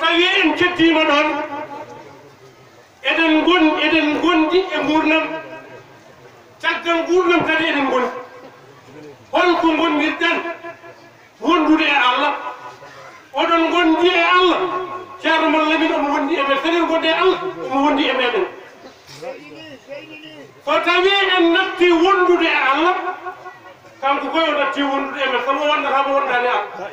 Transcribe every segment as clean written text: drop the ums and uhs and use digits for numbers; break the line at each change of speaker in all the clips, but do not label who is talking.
tawi en kettima ɗon eɗen gondi e gurdam caggal gurdam kadi eɗen gondi holko gonirɗen wondude e Allah oɗon gondi e Allah ceerno mon Lamine omo wondi e men seɗen gondi e Allah omo wondi e meɗen so tawi en natti wondude e Allah kanko koye o natti wondude e men sabu wondata mo wondani Allah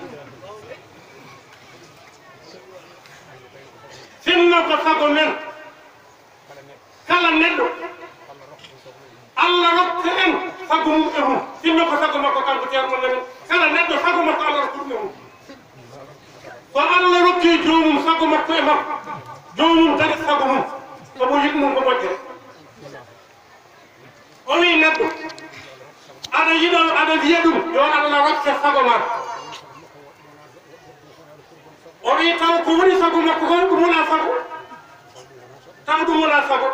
sinno ko sago men kala neɗɗo Allah rokka en sago mum e mum sinno ko sago makko kanko ceerno mon Lamine kala neɗɗo sago makko Allah rokkuɗum e mum so Allah rokki jomum sago makko e makko jomum tagi sago mum somo yiɗi mum ko moƴƴere o wi neɗɗo aɗa yiɗo aɗa wiya ɗum yo Allah rokke sago makko o wi taw ko woni sago makko ko ɗum wona sago taw ɗum wona sago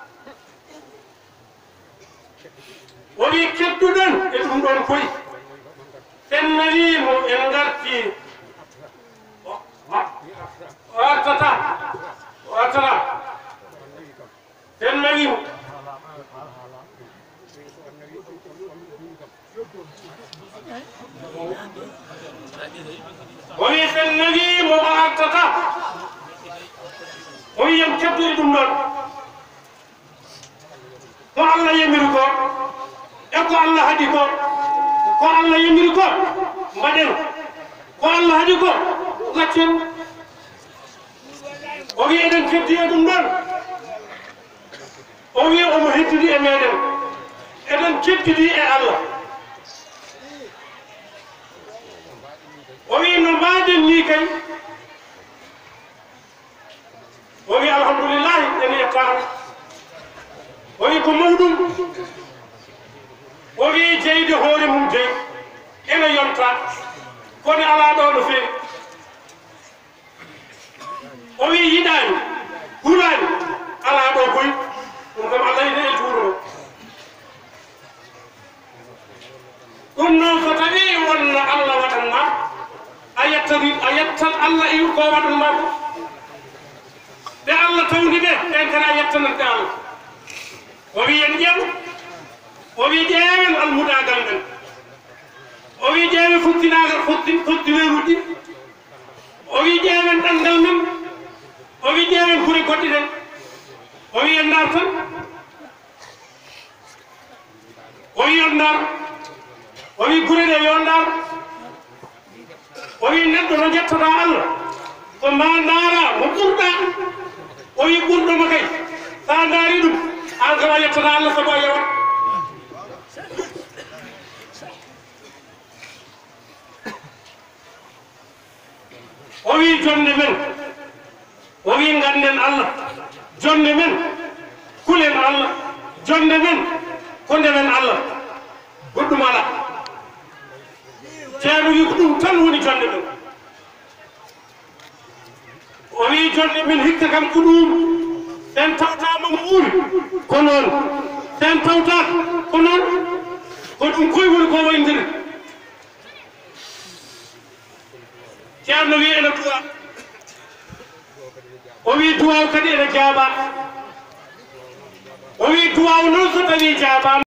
o wi kedduɗen e ɗum ɗon koyi sen nawimo en garti o artata sen nawimo o wi sen nawimo o artata o wi yen kedduɗe ɗum ɗon ko Allah yamiri ko e ko Allah haɗi ko Allah yamiri ko mbaɗen ko Allah haɗi ko gaccen o wi eɗen keddi e ɗum ɗon o wi omo heddidi e meɗen eɗen keddidi e Allah o wi no mbaɗen ni kay o wi alhamdulillahi en yettama o wi ko mawɗum o wi jeyde hoore mum dey ene yonta kono ala ɗo no feewi o wi yiɗani hurani ala ɗo boy ɗum kam Allah yiɗe e juuro ɗum noon so tawi wonno Allah waɗanma a yettan Allah e ko waɗanma ko ɓe Allah tawdi ɓe ɓen kadi a yettanante Allah o wi en ƴeew o wi ƴeewen almudagal men o wi ƴeewe futtinagal fottineruɗi o wi ƴeewen ɗanngal men o wi ƴeewen gure goɗɗi ɗen o wi en ndar tan o wi on ndar o wi gure ɗe yo ndar o wi neɗɗo no jettata Allah ko ma ndaara mo ɓurɗa o wi ɓurɗoma kay sa ndaari ɗum an kam a yettata Allah sabu a yewat o wi jonde men o wi ganden Allah jonde men kulen Allah jonde men ko ndemen Allah goɗɗum ala ceerno wi ko ɗum tan woni jonde men o wi jonde men hikka kam ko ɗum sen tawtama mo ɓuuri ko noon sen tawtaka ko noon ko ɗum koye woni ko wayndiri ceerno wi ene duwa o wi duwaw kadi ene jaaɓa o wi duwaw noon so tawi jaaɓama